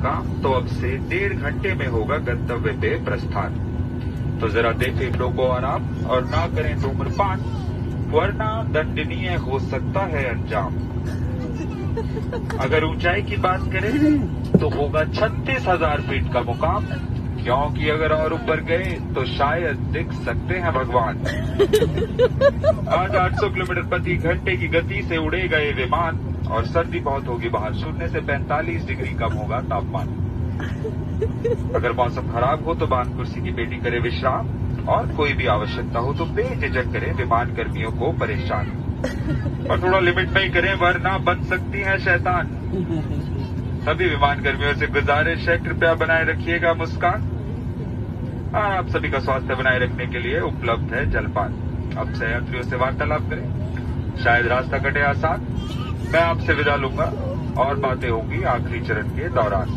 मुकाम, तो अब से 1.5 घंटे में होगा गंतव्य पे प्रस्थान। तो जरा देखें लो को आराम और ना करें धूम्रपान, वरना दंडनीय हो सकता है अंजाम। अगर ऊंचाई की बात करें तो होगा 36,000 फीट का मुकाम, क्योंकि अगर और ऊपर गए तो शायद दिख सकते हैं भगवान। आज 800 किलोमीटर प्रति घंटे की गति से उड़ेगा ये विमान, और सर्दी बहुत होगी बाहर, 0 से 45 डिग्री कम होगा तापमान। अगर मौसम खराब हो तो बांध कुर्सी की पेटी करे विश्राम, और कोई भी आवश्यकता हो तो बेझिझक करें विमान कर्मियों को परेशान। और थोड़ा लिमिट में ही करें, वरना बन सकती है शैतान। सभी विमान कर्मियों से गुजारिश है, कृपया बनाए रखिएगा मुस्कान। आप सभी का स्वास्थ्य बनाए रखने के लिए उपलब्ध है जलपान। अब से यात्रियों से वार्तालाप करें, शायद रास्ता कटे आसान। मैं आपसे विदा लूंगा और बातें होंगी आखिरी चरण के दौरान।